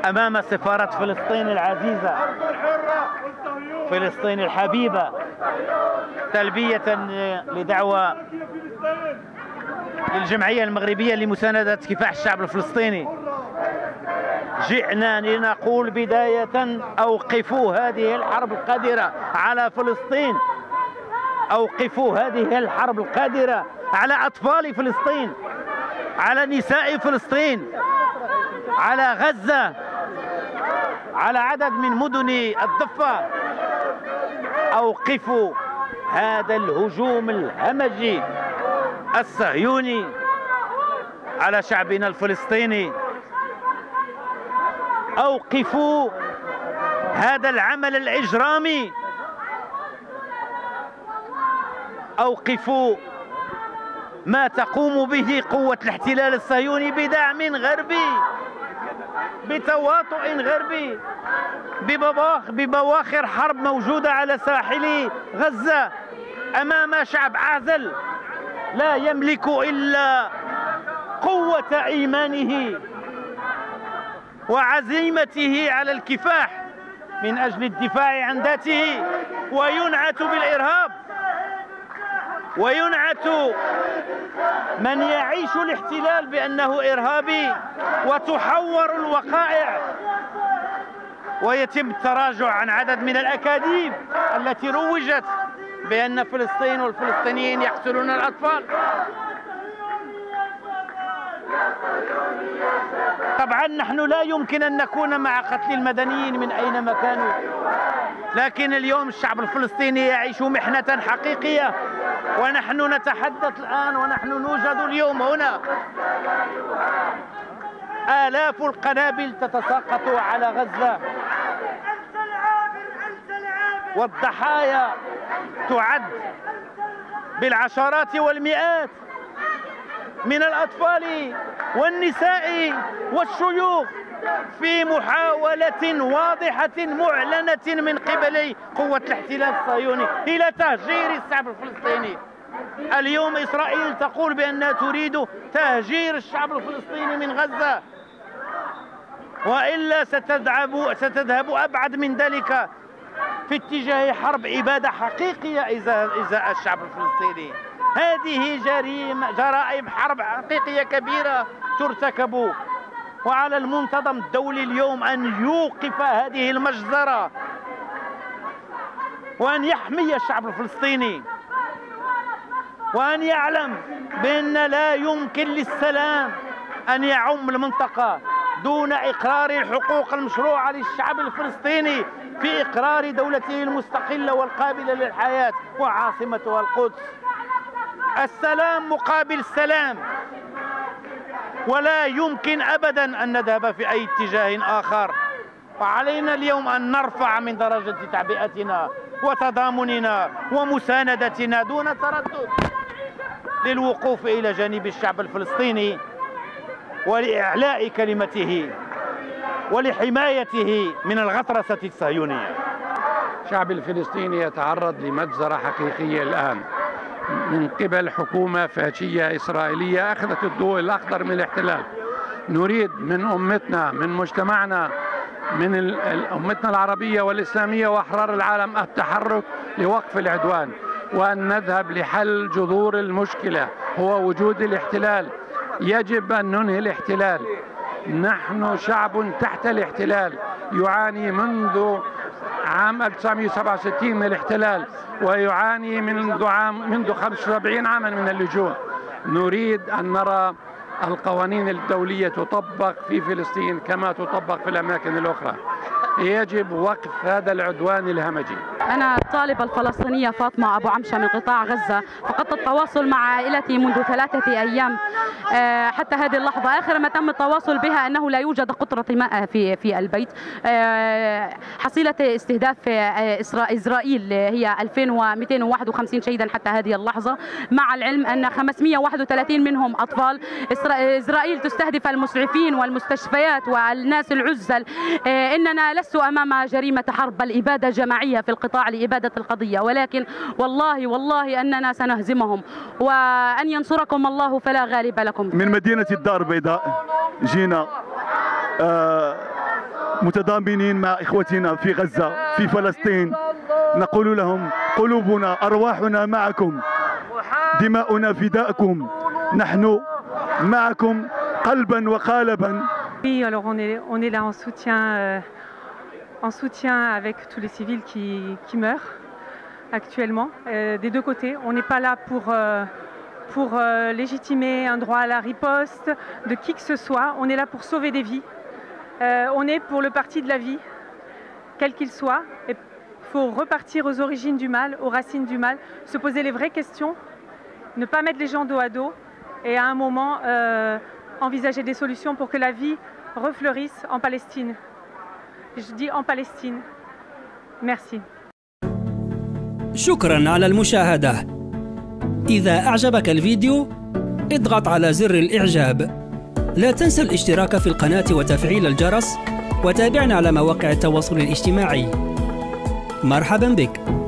أمام سفارة فلسطين العزيزة، فلسطين الحبيبة، تلبية لدعوة للجمعية المغربية لمساندة كفاح الشعب الفلسطيني. جئنا لنقول بداية: أوقفوا هذه الحرب القادرة على فلسطين، أوقفوا هذه الحرب القادرة على أطفال فلسطين، على نساء فلسطين، على غزة، على عدد من مدن الضفة. أوقفوا هذا الهجوم الهمجي الصهيوني على شعبنا الفلسطيني. أوقفوا هذا العمل الإجرامي. أوقفوا ما تقوم به قوة الاحتلال الصهيوني بدعم غربي، بتواطؤ غربي، ببواخر حرب موجودة على ساحل غزة أمام شعب عازل لا يملك إلا قوة إيمانه وعزيمته على الكفاح من أجل الدفاع عن ذاته، وينعت بالإرهاب، وينعت من يعيش الاحتلال بأنه إرهابي، وتحور الوقائع ويتم التراجع عن عدد من الأكاذيب التي روجت بأن فلسطين والفلسطينيين يقتلون الأطفال. طبعا نحن لا يمكن أن نكون مع قتل المدنيين من أينما كانوا، لكن اليوم الشعب الفلسطيني يعيش محنة حقيقية، ونحن نتحدث الآن ونحن نوجد اليوم هنا. آلاف القنابل تتساقط على غزة، والضحايا تعد بالعشرات والمئات من الأطفال والنساء والشيوخ، في محاولة واضحة معلنة من قبل قوة الاحتلال الصهيوني إلى تهجير الشعب الفلسطيني. اليوم إسرائيل تقول بأنها تريد تهجير الشعب الفلسطيني من غزة، وإلا ستذهب أبعد من ذلك في اتجاه حرب إبادة حقيقية إزاء الشعب الفلسطيني. هذه جرائم حرب حقيقية كبيرة ترتكب، وعلى المنتظم الدولي اليوم أن يوقف هذه المجزرة وأن يحمي الشعب الفلسطيني، وأن يعلم بأن لا يمكن للسلام أن يعم المنطقة دون إقرار الحقوق المشروعة للشعب الفلسطيني في إقرار دولته المستقلة والقابلة للحياة وعاصمتها القدس. السلام مقابل السلام، ولا يمكن أبدا أن نذهب في أي اتجاه آخر. وعلينا اليوم أن نرفع من درجة تعبئتنا وتضامننا ومساندتنا دون تردد للوقوف إلى جانب الشعب الفلسطيني ولإعلاء كلمته ولحمايته من الغطرسة الصهيونية. الشعب الفلسطيني يتعرض لمجزرة حقيقية الآن من قبل حكومة فاشية إسرائيلية أخذت الضوء الأخضر من الاحتلال. نريد من أمتنا، من مجتمعنا، من أمتنا العربية والإسلامية وأحرار العالم التحرك لوقف العدوان، وأن نذهب لحل جذور المشكلة هو وجود الاحتلال. يجب أن ننهي الاحتلال. نحن شعب تحت الاحتلال يعاني منذ عام 1967 من الاحتلال، ويعاني منذ 75 عاما من اللجوء. نريد أن نرى القوانين الدولية تطبق في فلسطين كما تطبق في الأماكن الأخرى. يجب وقف هذا العدوان الهمجي. أنا الطالبة الفلسطينية فاطمة أبو عمشة من قطاع غزة، فقدت التواصل مع عائلتي منذ 3 أيام حتى هذه اللحظة. آخر ما تم التواصل بها أنه لا يوجد قطرة ماء في البيت. حصيلة استهداف إسرائيل هي 2251 شهيدا حتى هذه اللحظة، مع العلم أن 531 منهم أطفال. إسرائيل تستهدف المسعفين والمستشفيات والناس العزل. إننا لست أمام جريمة حرب بل إبادة جماعية في القطاع لإبادة القضية، ولكن والله أننا سنهزمهم، وأن ينصركم الله فلا غالب لكم. من مدينة الدار البيضاء جينا متضامنين مع إخوتنا في غزة في فلسطين. نقول لهم قلوبنا أرواحنا معكم، دماؤنا فداءكم، نحن معكم قلبا وقالبا. Oui, alors on est là en soutien avec tous les civils qui meurent actuellement, des deux côtés. On n'est pas là pour légitimer un droit à la riposte de qui que ce soit. On est là pour sauver des vies. On est pour le parti de la vie, quel qu'il soit. Il faut repartir aux origines du mal, aux racines du mal, se poser les vraies questions, ne pas mettre les gens dos à dos et à un moment envisager des solutions pour que la vie refleurisse en Palestine. Je dis en Palestine. Merci. شكرا على المشاهدة. إذا أعجبك الفيديو اضغط على زر الإعجاب. لا تنسى الاشتراك في القناة وتفعيل الجرس، وتابعنا على مواقع التواصل الاجتماعي. مرحبا بك.